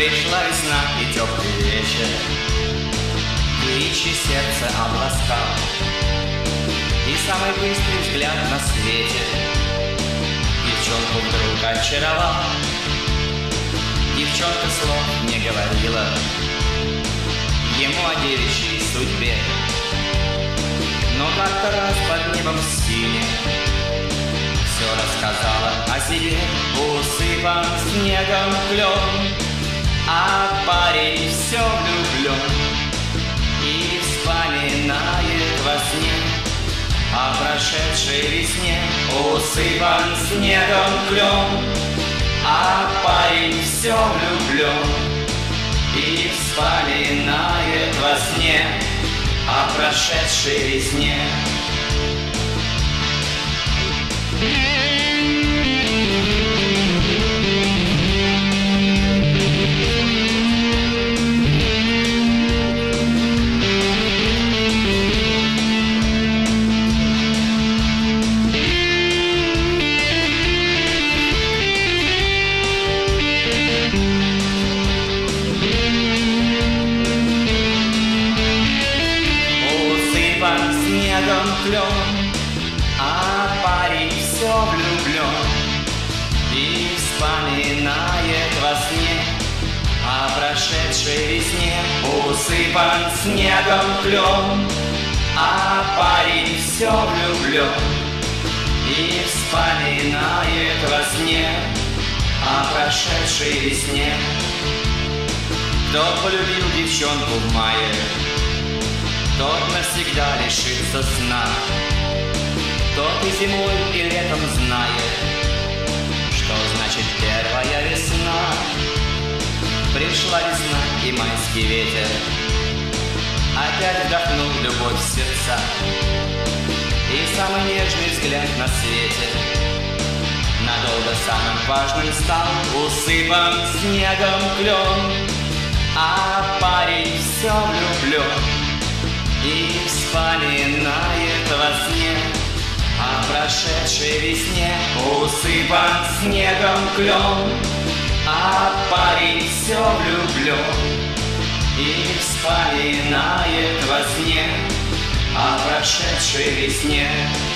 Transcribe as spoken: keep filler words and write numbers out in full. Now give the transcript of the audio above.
Пришла весна и теплый вечер, Птичье сердце обласкал, и самый быстрый взгляд на свете девчонку вдруг очаровал. Девчонка слов не говорила ему о девичьей судьбе, но как-то раз под небом синим все рассказала о себе. Усыпан снегом клен, а парень все влюблен и вспоминает во сне о прошедшей весне. Усыпан снегом клен, а парень все влюблен и вспоминает во сне о прошедшей весне. Снегом клен, а парень все влюблен и вспоминает во сне о прошедшей весне. Усыпан снегом клен, а парень все влюблен и вспоминает во сне о прошедшей весне. Кто полюбил девчонку в мае, тот навсегда лишится сна. Тот и зимой, и летом знает, что значит первая весна. Пришла весна и майский ветер опять вдохнул любовь в сердца, и самый нежный взгляд на свете надолго самым важным стал. Усыпан снегом клен, а парень все влюблен и вспоминает во сне о прошедшей весне. Усыпан снегом клен, а парень все влюблен и вспоминает во сне о прошедшей весне.